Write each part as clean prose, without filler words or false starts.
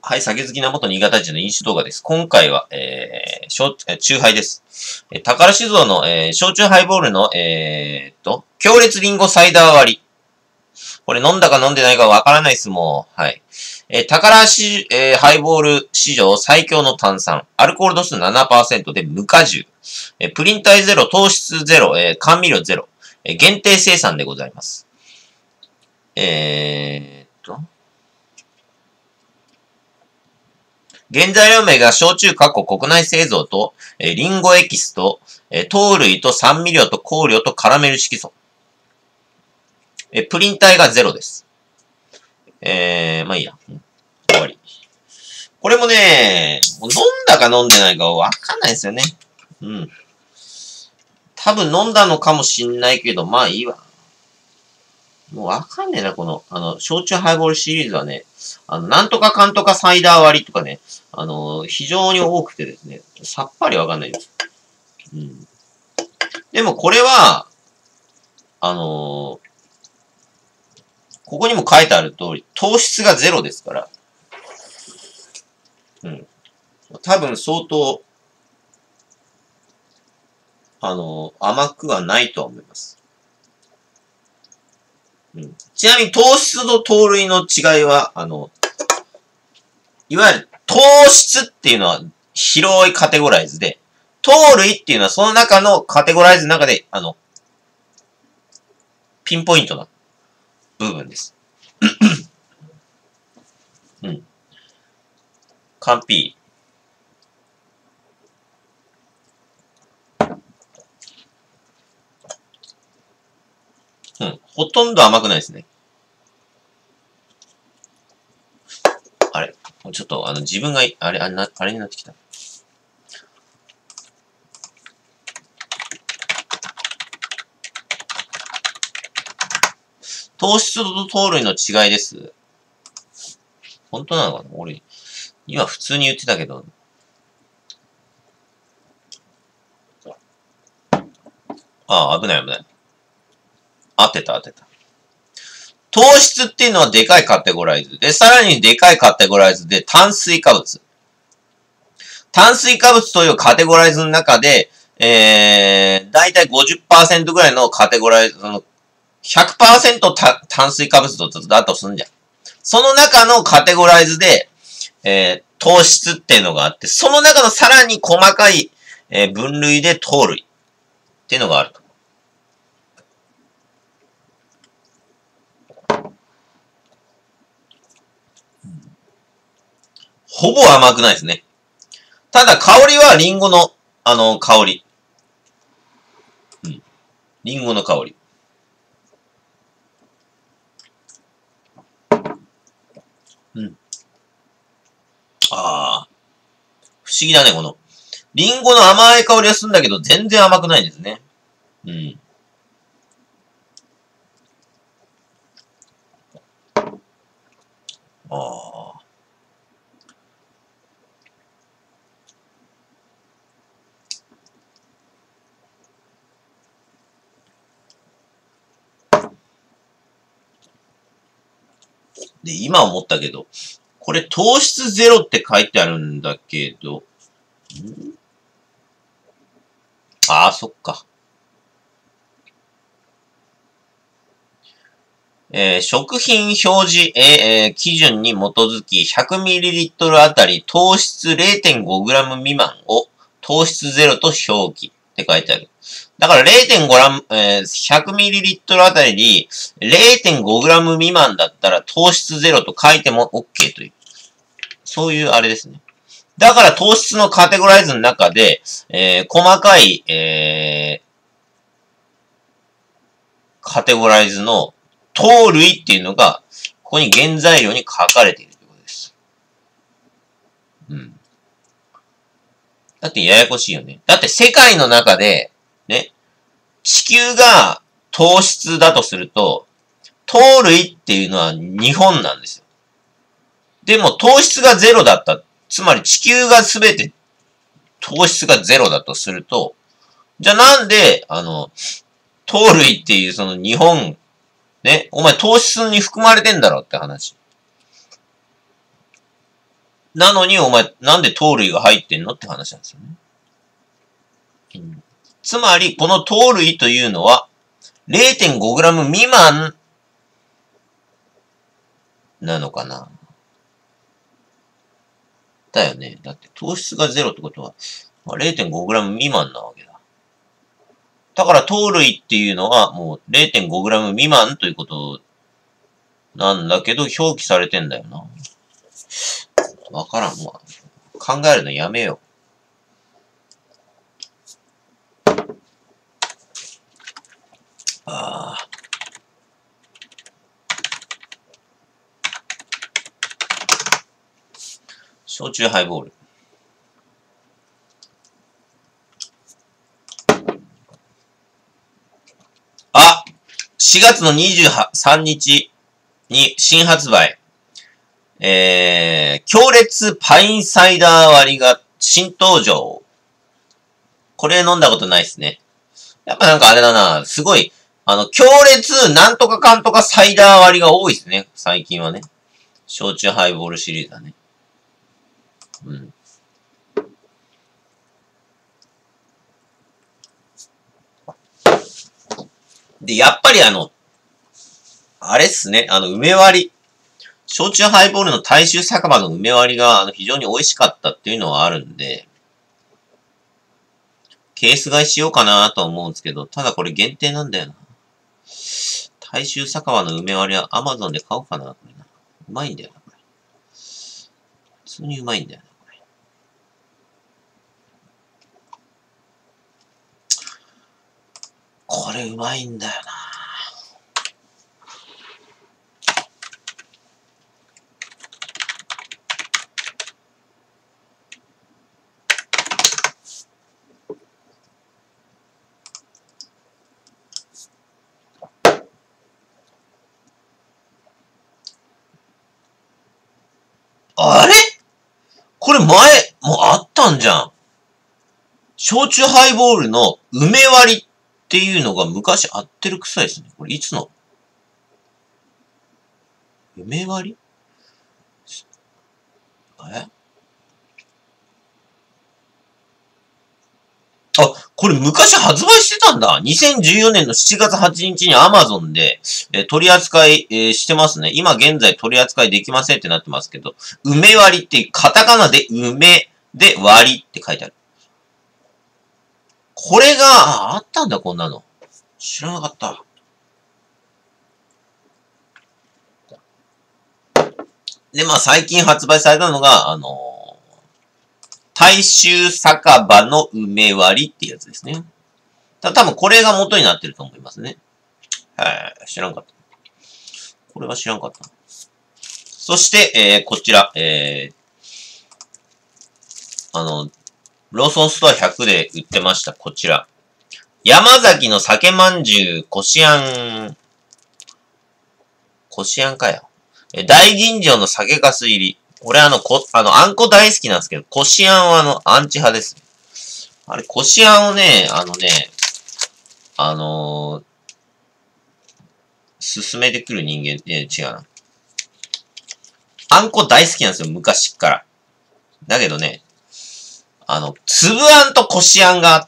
はい、酒好きな元新潟人の飲酒動画です。今回は、酎ハイです。宝酒造の、焼酎ハイボールの、強烈リンゴサイダー割り。これ飲んだか飲んでないかわからないです、もう。はい。宝酒、ハイボール史上最強の炭酸。アルコール度数 7% で無果汁。プリン体ゼロ、糖質ゼロ、甘味料ゼロ。限定生産でございます。原材料名が焼酎国内製造と、リンゴエキスと、糖類と酸味料と香料とカラメル色素。プリン体がゼロです。まあいいや。終わり。これもね、飲んだか飲んでないかわかんないですよね。うん。多分飲んだのかもしんないけど、まあいいわ。もうわかんねえな、この、焼酎ハイボールシリーズはね、なんとかかんとかサイダー割りとかね、非常に多くてですね、さっぱりわかんないです。うん。でもこれは、ここにも書いてある通り、糖質がゼロですから、うん。多分相当、甘くはないとは思います。うん、ちなみに糖質と糖類の違いは、いわゆる糖質っていうのは広いカテゴライズで、糖類っていうのはその中のカテゴライズの中で、ピンポイントな部分です。うん。カンピー。うん。ほとんど甘くないですね。あれちょっと、自分が、あれになってきた。糖質と糖類の違いです。本当なのかな俺、今普通に言ってたけど。ああ、危ない危ない。当てた。糖質っていうのはでかいカテゴライズで、さらにでかいカテゴライズで炭水化物。炭水化物というカテゴライズの中で、だいたい 50% ぐらいのカテゴライズ、100% 炭水化物だとすんじゃん。その中のカテゴライズで、糖質っていうのがあって、その中のさらに細かい、分類で糖類っていうのがあると。ほぼ甘くないですね。ただ香りはリンゴの、香り。うん。リンゴの香り。うん。ああ。不思議だね、この。リンゴの甘い香りはするんだけど、全然甘くないんですね。うん。ああ。で、今思ったけど、これ糖質ゼロって書いてあるんだけど、ああ、そっか。食品表示、基準に基づき 100ml あたり糖質 0.5g 未満を糖質ゼロと表記って書いてある。だから 0.5g、100ml あたりに 0.5g 未満だったら糖質ゼロと書いても OK という。そういうあれですね。だから糖質のカテゴライズの中で、細かい、カテゴライズの糖類っていうのが、ここに原材料に書かれているということです。うん。だってややこしいよね。だって世界の中で、ね、地球が糖質だとすると、糖類っていうのは日本なんですよ。でも糖質がゼロだった。つまり地球がすべて糖質がゼロだとすると、じゃあなんで、糖類っていうその日本、ね、お前糖質に含まれてんだろって話。 なのにお前、なんで糖類が入ってんのって話なんですよね。つまり、この糖類というのは、0.5g 未満なのかな。だよね。だって糖質が0ってことは、0.5g 未満なわけだ。だから糖類っていうのはもう 0.5g 未満ということなんだけど、表記されてんだよな。わからん。もう考えるのやめよう。ああ。焼酎ハイボール。あ !4 月の23日に新発売。強烈パインサイダー割りが新登場。これ飲んだことないですね。やっぱなんかあれだな、すごい、強烈なんとかかんとかサイダー割りが多いですね、最近はね。焼酎ハイボールシリーズだね。うん。で、やっぱりあれっすね、梅割り。焼酎ハイボールの大衆酒場の梅割りが非常に美味しかったっていうのはあるんで、ケース買いしようかなとは思うんですけど、ただこれ限定なんだよな。大衆酒場の梅割りは Amazon で買おうかな、これな。うまいんだよな、これ。普通にうまいんだよな、これ。これうまいんだよな。あれこれ前、もうあったんじゃん。焼酎ハイボールの梅割りっていうのが昔あってる臭いですね。これいつの梅割りあ、これ昔発売してたんだ。2014年の7月8日に Amazon で、取り扱い、してますね。今現在取り扱いできませんってなってますけど、梅割りってカタカナで梅で割りって書いてある。これが、あったんだ、こんなの。知らなかった。で、まあ最近発売されたのが、大衆酒場の梅割りってやつですね。多分これが元になってると思いますね。はい、知らんかった。これは知らんかった。そして、こちら、ローソンストア100で売ってました、こちら。山崎の酒まんじゅう、こしあんかよ。大吟醸の酒粕入り。俺あんこ大好きなんですけど、こしあんはアンチ派です。あれ、こしあんをね、進めてくる人間、違うな。あんこ大好きなんですよ、昔っから。だけどね、粒あんとこしあんがあって、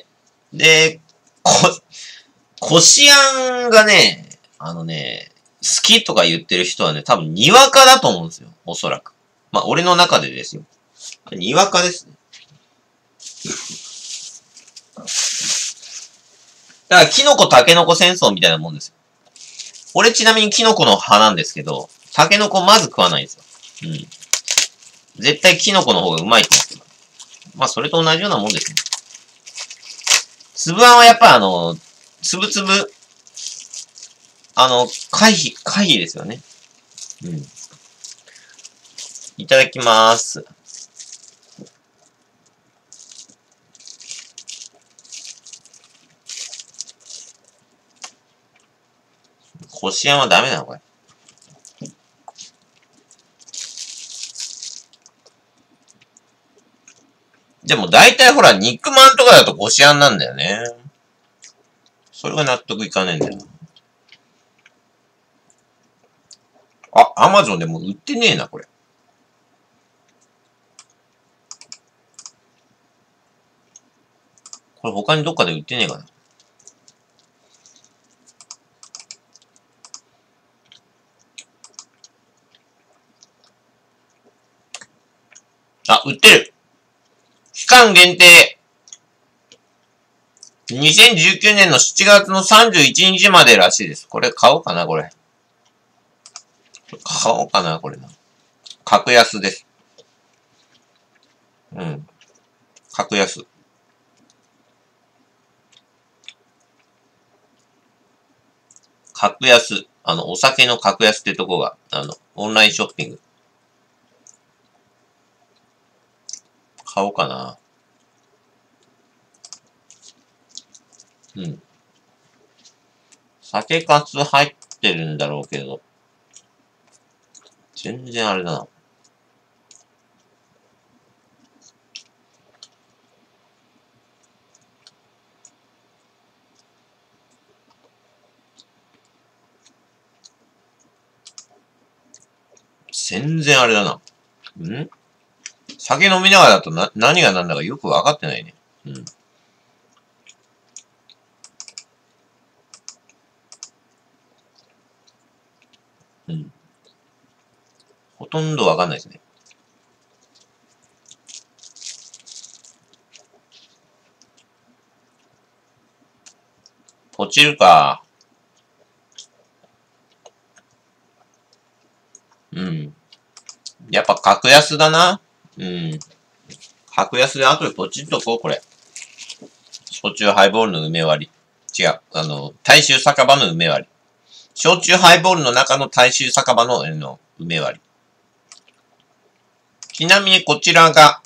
で、こしあんがね、好きとか言ってる人はね、多分にわかだと思うんですよ。おそらく。まあ、俺の中でですよ。にわかですね。だから、キノコタケノコ戦争みたいなもんですよ。俺ちなみにキノコの派なんですけど、タケノコまず食わないんですよ。うん。絶対キノコの方がうまいと思ってます。まあ、それと同じようなもんですね。粒あんはやっぱつぶつぶ、回避ですよね。うん。いただきまーす。こしあんはダメなのこれ。でも大体ほら、肉まんとかだとこしあんなんだよね。それが納得いかねえんだよ。あ、アマゾンでも売ってねえな、これ。 これ他にどっかで売ってねえかな。あ、売ってる。期間限定。2019年の7月の31日までらしいです。これ買おうかな、これ。買おうかな、これな。格安です。うん。格安。格安。お酒の格安ってとこが、オンラインショッピング。買おうかな。うん。酒かす入ってるんだろうけど。全然あれだな。全然あれだな。酒飲みながらだと何が何だかよくわかってないね。うん。うん。ほとんどわかんないですね。落ちるか。うん。やっぱ格安だな。うん。格安で後でポチっとこう、これ。焼酎ハイボールの梅割り。違う。大衆酒場の梅割り。焼酎ハイボールの中の大衆酒場の梅割り。ちなみにこちらが、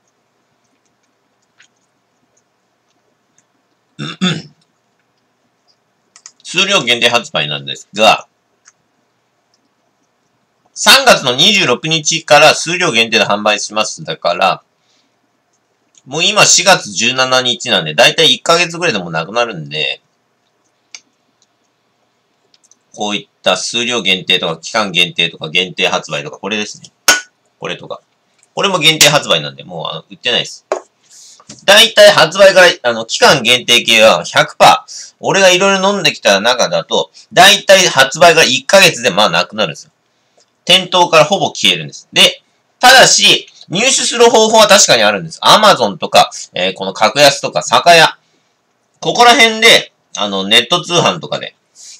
数量限定発売なんですが、3月の26日から数量限定で販売します。だから、もう今4月17日なんで、だいたい1ヶ月ぐらいでもなくなるんで、こういった数量限定とか期間限定とか限定発売とか、これですね。これとか。これも限定発売なんで、もう売ってないです。だいたい発売から、期間限定系は 100%。俺がいろいろ飲んできた中だと、だいたい発売から1ヶ月でまあなくなるんですよ。店頭からほぼ消えるんです。で、ただし、入手する方法は確かにあるんです。Amazon とか、この格安とか酒屋。ここら辺で、ネット通販とかで。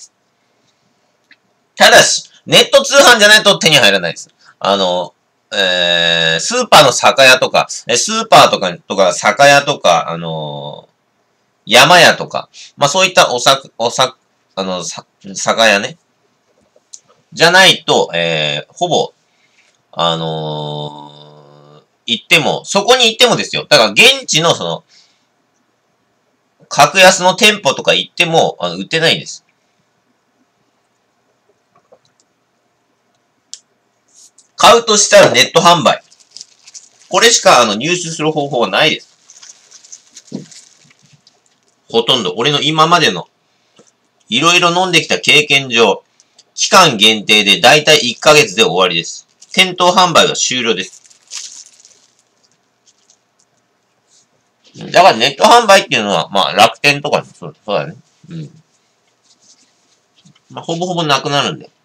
ただし、ネット通販じゃないと手に入らないです。スーパーの酒屋とか、スーパーとか酒屋とか、山屋とか、まあそういった酒屋ね。じゃないと、ほぼ、行っても、そこに行ってもですよ。だから現地の格安の店舗とか行っても、売ってないんです。買うとしたらネット販売。これしか、入手する方法はないです。ほとんど。俺の今までの、いろいろ飲んできた経験上、期間限定でだいたい1ヶ月で終わりです。店頭販売は終了です。だからネット販売っていうのは、まあ楽天とかそうだね。うん。まあほぼほぼなくなるんで。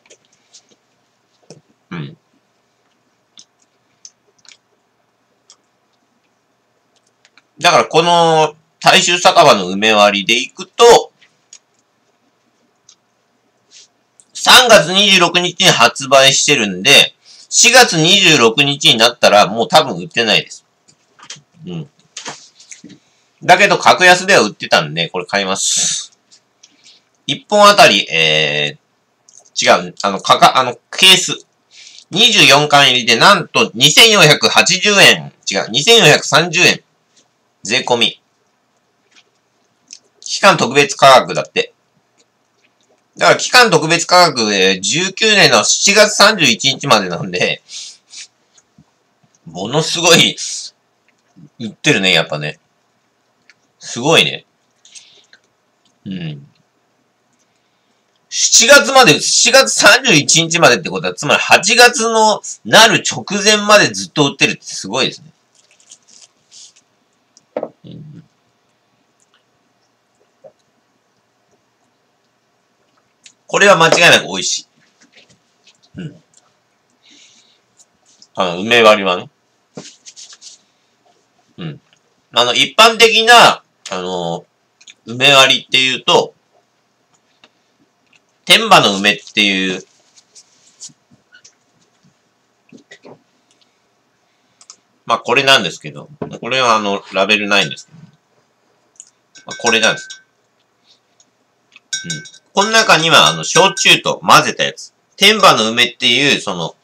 うん。だからこの大衆酒場の梅割りで行くと、3月26日に発売してるんで、4月26日になったらもう多分売ってないです。うん。だけど格安では売ってたんで、これ買います。1本あたり、違う、ケース。24巻入りでなんと2480円。違う、2430円。税込み。期間特別価格だって。だから期間特別価格で19年の7月31日までなんで、ものすごい、売ってるね、やっぱね。すごいね。うん。7月まで、7月31日までってことは、つまり8月のなる直前までずっと売ってるってすごいですね。うん、 これは間違いなく美味しい。うん。梅割りはね。うん。一般的な、梅割りっていうと、天場の梅っていう、まあ、これなんですけど、これはラベルないんですけど、まあ、これなんです。うん。この中には、焼酎と混ぜたやつ。天場の梅っていう、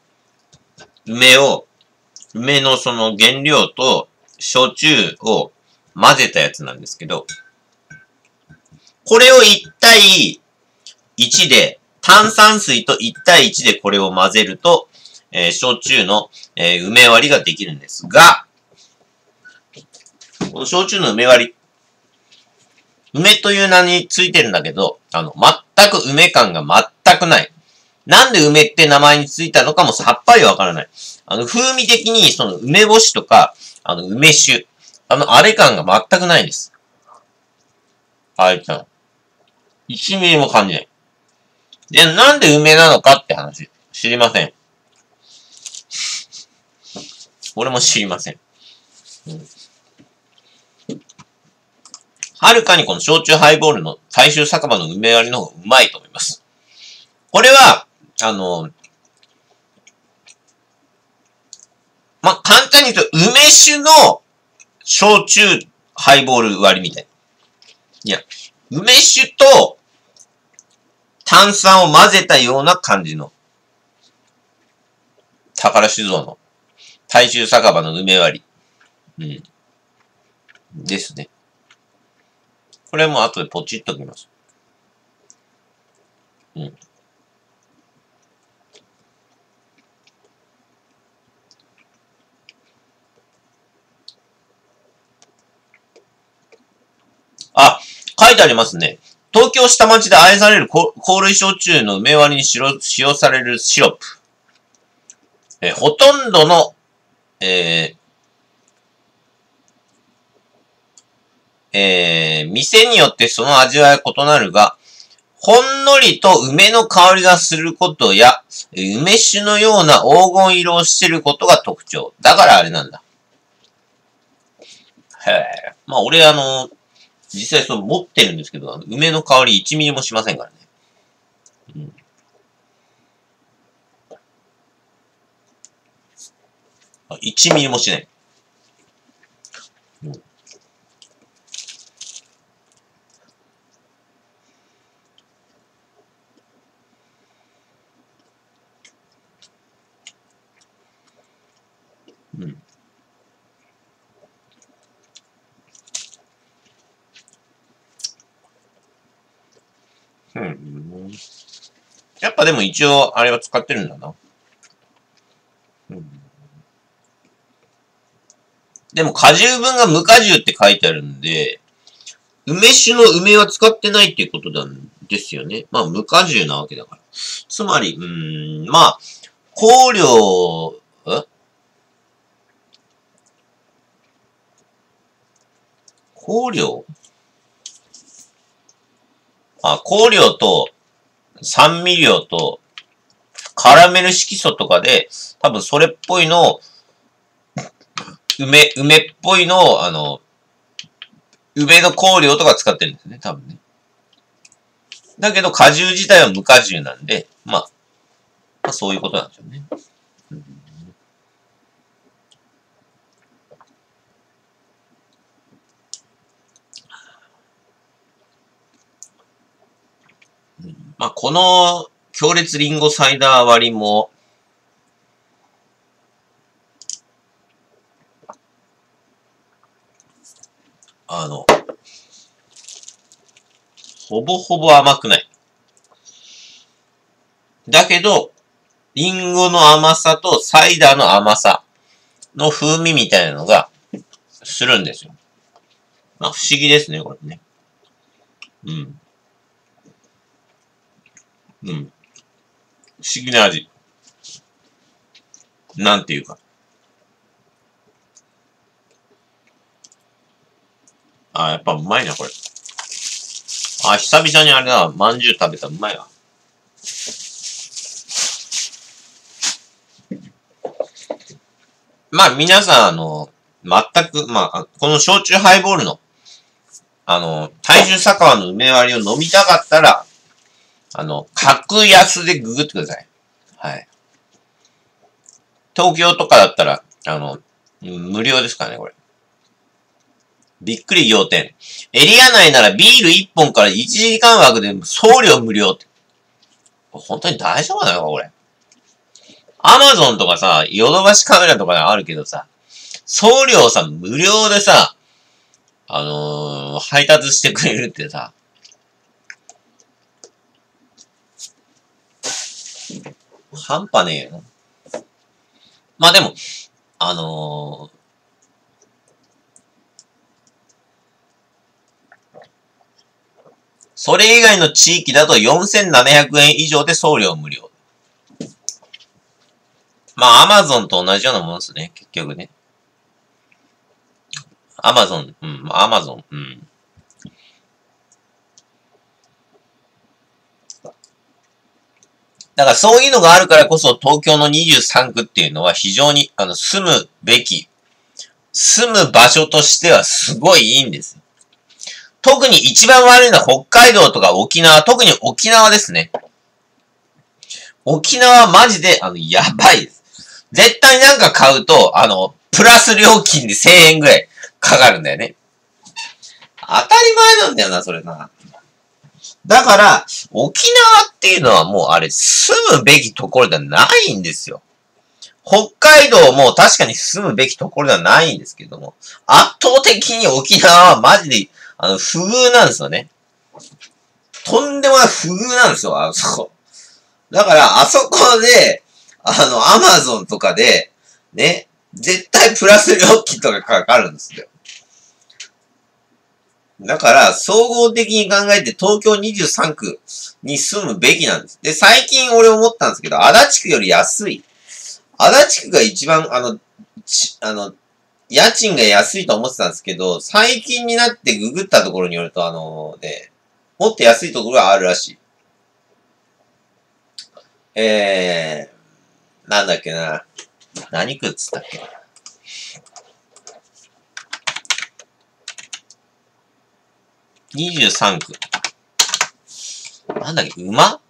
梅のその原料と、焼酎を混ぜたやつなんですけど、これを1対1で、炭酸水と1対1でこれを混ぜると、焼酎の、梅割りができるんですが、この焼酎の梅割り、梅という名についてるんだけど、全く梅感が全くない。なんで梅って名前についたのかもさっぱりわからない。風味的に、梅干しとか、梅酒、あれ感が全くないんです。はい、ちゃん。1ミリも感じない。で、なんで梅なのかって話、知りません。俺も知りません。うん、はるかにこの焼酎ハイボールの大衆酒場の梅割りの方がうまいと思います。これは、簡単に言うと、梅酒の焼酎ハイボール割りみたい。いや、梅酒と炭酸を混ぜたような感じの、宝酒造の大衆酒場の梅割り。うん。ですね。これも後でポチッときます。うん。あ、書いてありますね。東京下町で愛される香類焼酎の梅割りに使用されるシロップ。ほとんどの、店によってその味わいは異なるが、ほんのりと梅の香りがすることや、梅酒のような黄金色をしていることが特徴。だからあれなんだ。へえ。まあ俺実際持ってるんですけど、梅の香り1ミリもしませんからね。うん。1ミリもしない。うん。うん。うん。やっぱでも一応あれは使ってるんだな。うん。でも果汁分が無果汁って書いてあるんで、梅酒の梅は使ってないっていうことなんですよね。まあ無果汁なわけだから。つまり、まあ、香料、香料香料と酸味料とカラメル色素とかで、多分それっぽいのを、梅っぽいのを、梅の香料とか使ってるんですね、多分ね。だけど果汁自体は無果汁なんで、まあそういうことなんですよね。まあこの強烈リンゴサイダー割りも、ほぼほぼ甘くない。だけど、リンゴの甘さとサイダーの甘さの風味みたいなのがするんですよ。まあ不思議ですね、これね。うん。うん。不思議な味。なんていうか。やっぱうまいな、これ。久々にあれだ、まんじゅう食べたらうまいわ。 まあ皆さん、全く、まあ、この焼酎ハイボールの、大衆酒場の梅割りを飲みたかったら、格安でググってください。はい。東京とかだったら、無料ですからね、これ。びっくり仰天。エリア内ならビール1本から1時間枠で送料無料って。本当に大丈夫なのか、これ。アマゾンとかさ、ヨドバシカメラとかあるけどさ、送料さ、無料でさ、配達してくれるってさ、半端ねえよ。まあでも、それ以外の地域だと4700円以上で送料無料。まあ、アマゾンと同じようなものですね、結局ね。アマゾン、アマゾン、だからそういうのがあるからこそ東京の23区っていうのは非常に、住む場所としてはすごいいいんです。特に一番悪いのは北海道とか沖縄、特に沖縄ですね。沖縄マジで、やばいです。絶対なんか買うと、プラス料金で1000円ぐらいかかるんだよね。当たり前なんだよな、それな。だから、沖縄っていうのはもうあれ、住むべきところではないんですよ。北海道も確かに住むべきところではないんですけども、圧倒的に沖縄はマジで、不遇なんですよね。とんでもない不遇なんですよ、あそこ。だから、あそこで、アマゾンとかで、ね、絶対プラス料金とかかかるんですよ。だから、総合的に考えて東京23区に住むべきなんです。で、最近俺思ったんですけど、足立区より安い。足立区が一番、家賃が安いと思ってたんですけど、最近になってググったところによると、もっと安いところがあるらしい。なんだっけな。何区っつったっけ。23区。なんだっけ、馬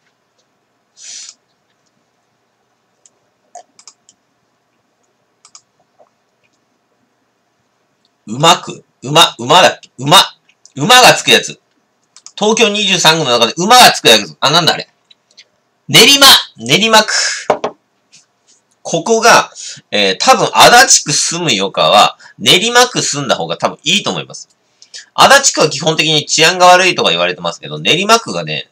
区馬だっけ馬がつくやつ。東京23区の中で馬がつくやつ。なんだあれ。練馬区。ここが、多分足立区住むよかは、練馬区住んだ方が多分いいと思います。足立区は基本的に治安が悪いとか言われてますけど、練馬区がね、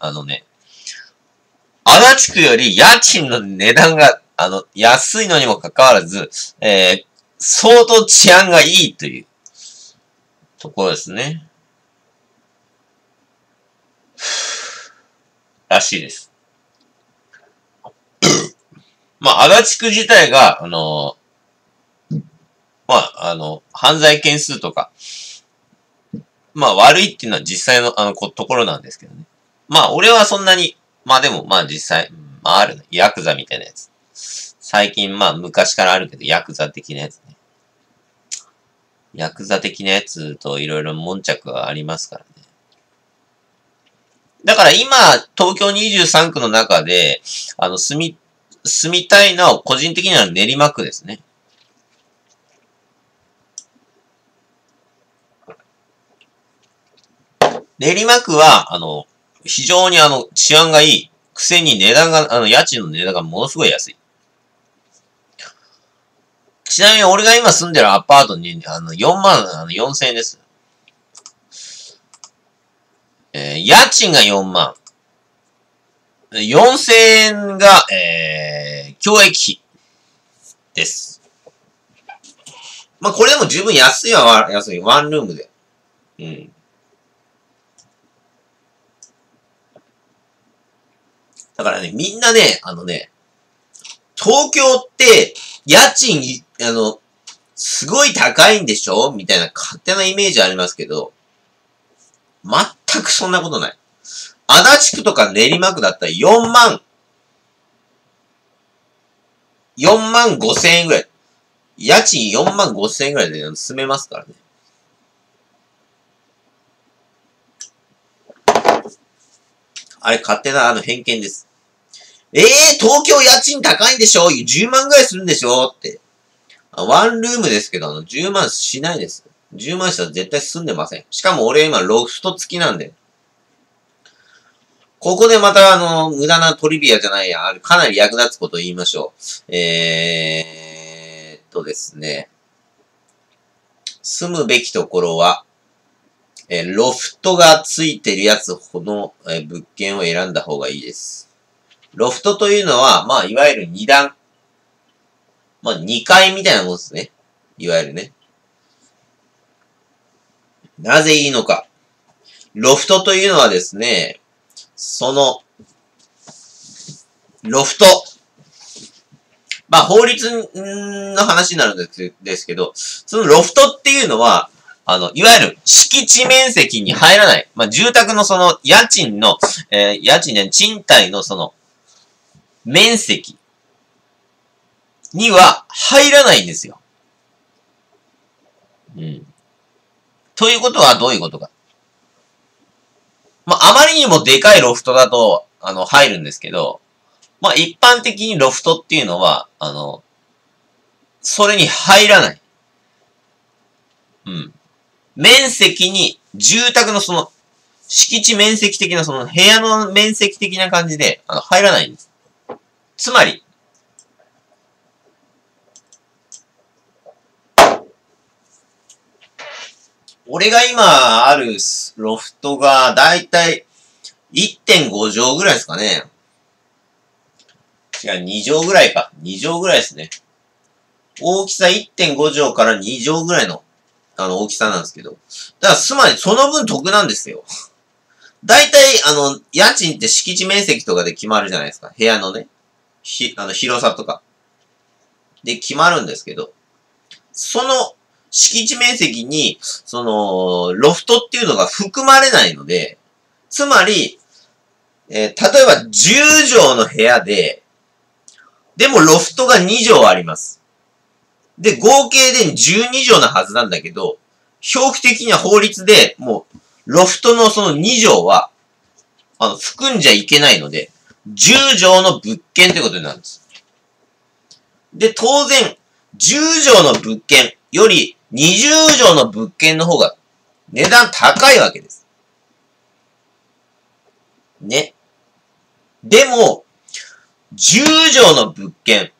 足立区より家賃の値段が、安いのにもかかわらず、相当治安がいいというところですね。らしいです。まあ、足立区自体が、犯罪件数とか、まあ、悪いっていうのは実際の、ところなんですけどね。まあ、俺はそんなに、まあでも、まあ実際、まああるね。ヤクザみたいなやつ。最近、まあ昔からあるけど、ヤクザ的なやつね。ヤクザ的なやつといろいろ悶着がありますからね。だから今、東京23区の中で、住みたいのは個人的には練馬区ですね。練馬区は、非常に治安がいい。くせに値段が、家賃の値段がものすごい安い。ちなみに俺が今住んでるアパートに、4万4千円です。家賃が4万。4千円が、教育費です。まあ、これでも十分安いは安い。ワンルームで。うん。だからね、みんなね、東京って、家賃、すごい高いんでしょみたいな勝手なイメージありますけど、全くそんなことない。足立区とか練馬区だったら4万5千円ぐらい。 家賃4万5千円ぐらいで住めますからね。あれ、勝手な偏見です。東京家賃高いんでしょ ?10 万ぐらいするんでしょって。ワンルームですけど、10万しないです。10万したら絶対住んでません。しかも俺今ロフト付きなんで。ここでまた無駄なトリビアじゃないや、かなり役立つことを言いましょう。ですね。住むべきところは、ロフトがついてるやつほど、物件を選んだ方がいいです。ロフトというのは、まあ、いわゆる2段。まあ、2階みたいなもんですね。いわゆるね。なぜいいのか。ロフトというのはですね、ロフト。まあ、法律の話になるんですけど、そのロフトっていうのは、いわゆる敷地面積に入らない。まあ、住宅の家賃ね、賃貸の面積には入らないんですよ。うん。ということはどういうことか。まあ、あまりにもでかいロフトだと、入るんですけど、まあ、一般的にロフトっていうのは、それに入らない。うん。面積に、住宅の敷地面積的な部屋の面積的な感じで、入らないんです。つまり、俺が今あるロフトがだいたい 1.5 畳ぐらいですかね。違う、2畳ぐらいか。2畳ぐらいですね。大きさ 1.5 畳から2畳ぐらいの、大きさなんですけど。だから、つまりその分得なんですよ。だいたい、家賃って敷地面積とかで決まるじゃないですか。部屋のね。広さとか。で決まるんですけど、その敷地面積に、ロフトっていうのが含まれないので、つまり、例えば10畳の部屋で、でもロフトが2畳あります。で、合計で12畳なはずなんだけど、表記的には法律でもう、ロフトの2畳は、含んじゃいけないので、10畳の物件ってことになるんです。で、当然、10畳の物件より20畳の物件の方が値段高いわけです。ね。でも、10畳の物件、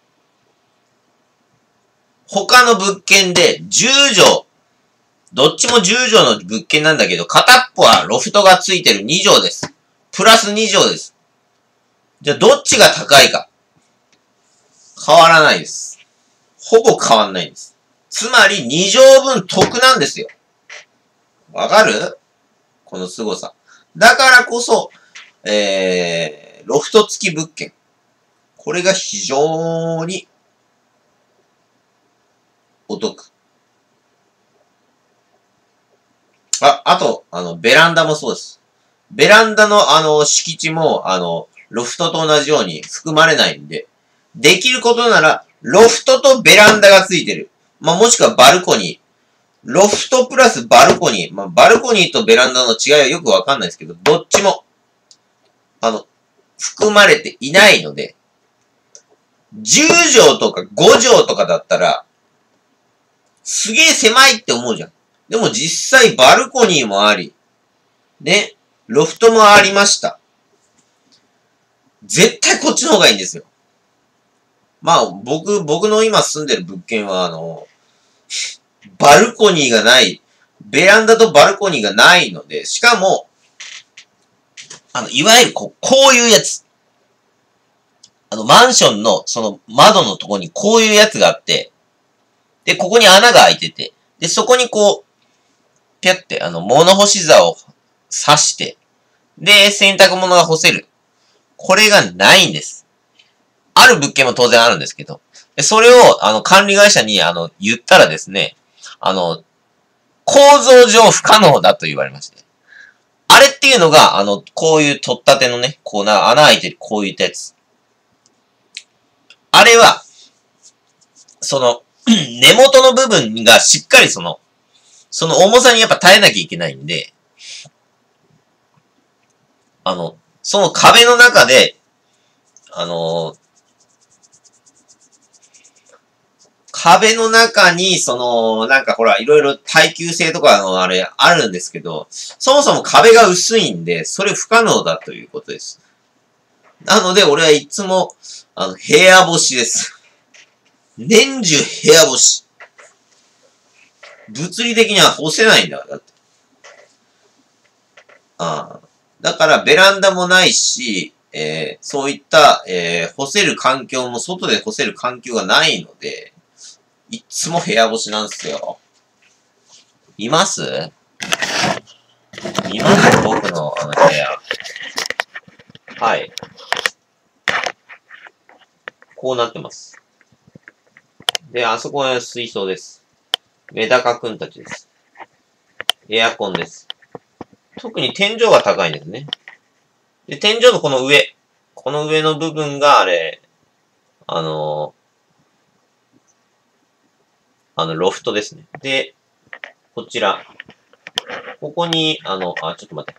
他の物件で10畳、どっちも10畳の物件なんだけど、片っぽはロフトがついてる2畳です。プラス2畳です。じゃあどっちが高いか。変わらないです。ほぼ変わんないんです。つまり2畳分得なんですよ。わかる？この凄さ。だからこそ、ロフト付き物件。これが非常にお得。あと、ベランダもそうです。ベランダの敷地も、ロフトと同じように含まれないんで、できることなら、ロフトとベランダがついてる。まあ、もしくはバルコニー。ロフトプラスバルコニー。まあ、バルコニーとベランダの違いはよくわかんないですけど、どっちも、含まれていないので、10畳とか5畳とかだったら、すげえ狭いって思うじゃん。でも実際バルコニーもあり、ね、ロフトもありました。絶対こっちの方がいいんですよ。まあ、僕の今住んでる物件は、バルコニーがない、ベランダとバルコニーがないので、しかも、いわゆるこういうやつ。マンションの、窓のとこにこういうやつがあって、で、ここに穴が開いてて、で、そこにぴゃって、物干し座を刺して、で、洗濯物が干せる。これがないんです。ある物件も当然あるんですけど、でそれを、管理会社に、言ったらですね、構造上不可能だと言われまして。あれっていうのが、こういう取っ立てのね、穴開いてる、こういったやつ。あれは、 根元の部分がしっかりその重さにやっぱ耐えなきゃいけないんで、その壁の中で、壁の中に、なんかほら、いろいろ耐久性とかのあれ、あるんですけど、そもそも壁が薄いんで、それ不可能だということです。なので、俺はいつも、部屋干しです。年中部屋干し。物理的には干せないんだから、だって。だからベランダもないし、そういった、干せる環境も、外で干せる環境がないので、いつも部屋干しなんですよ。います僕の部屋。はい。こうなってます。で、あそこは水槽です。メダカくんたちです。エアコンです。特に天井が高いんですね。で、天井のこの上の部分があれ、ロフトですね。で、こちら。ここに、ちょっと待って。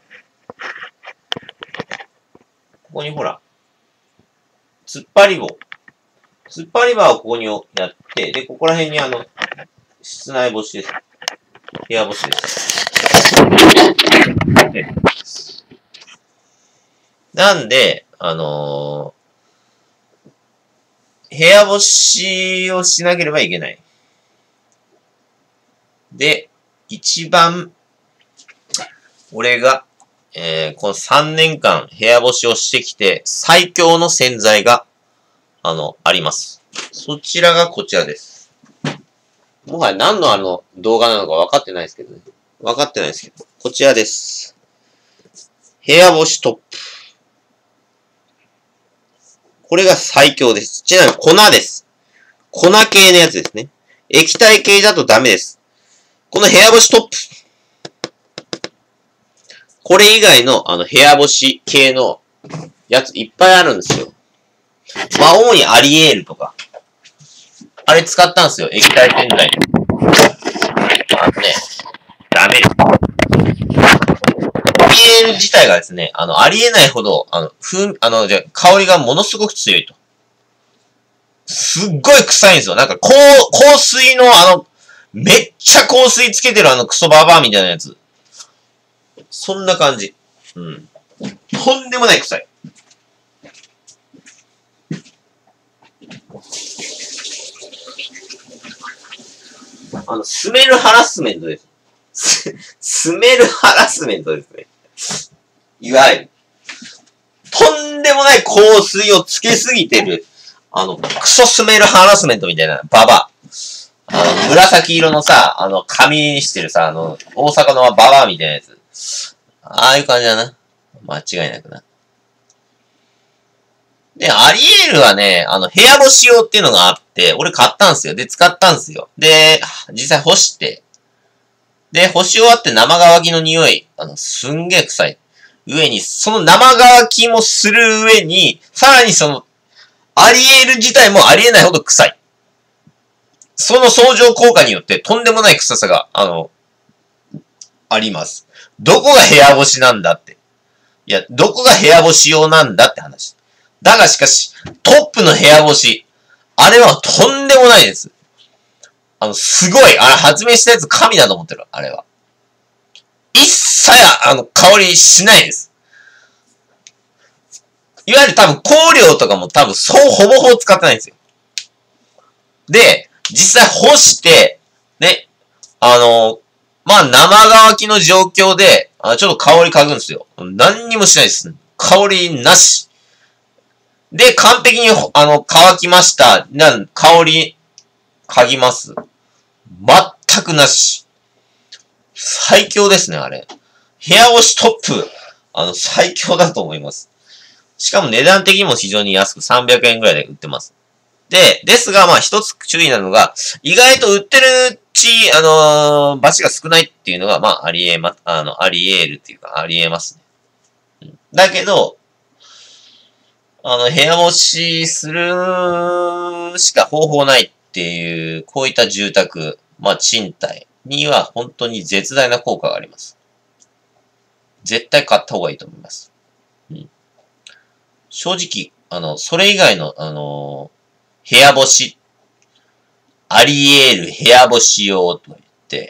ここにほら、突っ張り棒。突っ張り棒をここにやって、で、ここら辺に室内干しです。部屋干しです。なんで、部屋干しをしなければいけない。で、一番、俺が、この3年間部屋干しをしてきて、最強の洗剤が、あります。そちらがこちらです。もはや何の動画なのか分かってないですけどね。分かってないですけど。こちらです。部屋干しトップ。これが最強です。ちなみに粉です。粉系のやつですね。液体系だとダメです。この部屋干しトップ。これ以外の部屋干し系のやついっぱいあるんですよ。まあ、主にアリエールとか。あれ使ったんですよ。液体洗剤。ダメです。アリエール自体がですね、ありえないほど、香りがものすごく強いと。すっごい臭いんですよ。なんか、香水のめっちゃ香水つけてるクソババアみたいなやつ。そんな感じ。うん。とんでもない臭い。スメルハラスメントです。スメルハラスメントですね。いわゆる。とんでもない香水をつけすぎてる、クソスメルハラスメントみたいな、ババア。紫色のさ、髪にしてるさ、大阪のババアみたいなやつ。ああいう感じだな。間違いなくな。で、アリエールはね、部屋干し用っていうのがあって、俺買ったんすよ。で、使ったんすよ。で、実際干して、で、干し終わって生乾きの匂い、すんげえ臭い。上に、その生乾きもする上に、さらにアリエール自体もありえないほど臭い。その相乗効果によってとんでもない臭さが、あります。どこが部屋干しなんだって。いや、どこが部屋干し用なんだって話。だがしかし、トップの部屋干し、あれはとんでもないです。すごい、発明したやつ神だと思ってる、あれは。一切、香りしないです。いわゆる多分香料とかも多分ほぼほぼ使ってないんですよ。で、実際干して、ね、まあ生乾きの状況で、ちょっと香り嗅ぐんですよ。何にもしないです。香りなし。で、完璧に、乾きました。香り、嗅ぎます。全くなし。最強ですね、あれ。部屋干しトップ、最強だと思います。しかも値段的にも非常に安く300円ぐらいで売ってます。ですが、まあ一つ注意なのが、意外と売ってるうち、バチが少ないっていうのが、まあありえますね。だけど、部屋干しするしか方法ないっっていう、こういった住宅、まあ賃貸には本当に絶大な効果があります。絶対買った方がいいと思います。うん、正直、それ以外の、部屋干し、あり得る部屋干し用と言って、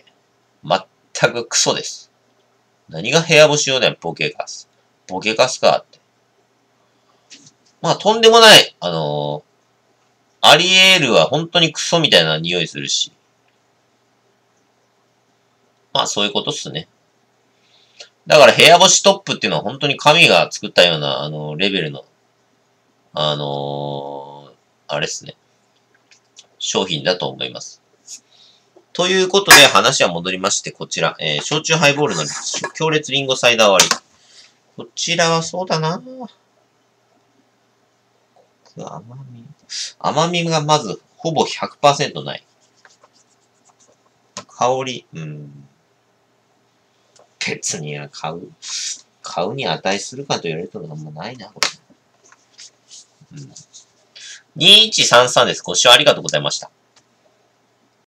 全くクソです。何が部屋干し用だよ、ボケカス。ボケカスかって。まあ、とんでもない、アリエールは本当にクソみたいな匂いするし。まあ、そういうことっすね。だから部屋干しトップっていうのは本当に神が作ったような、レベルの、あれっすね。商品だと思います。ということで話は戻りまして、こちら、焼酎ハイボールの強烈リンゴサイダー割り。こちらはそうだな甘みがまずほぼ 100% ない。香り、別に買うに値するかと言われるとあんまないな、これ。2133です。ご視聴ありがとうございました。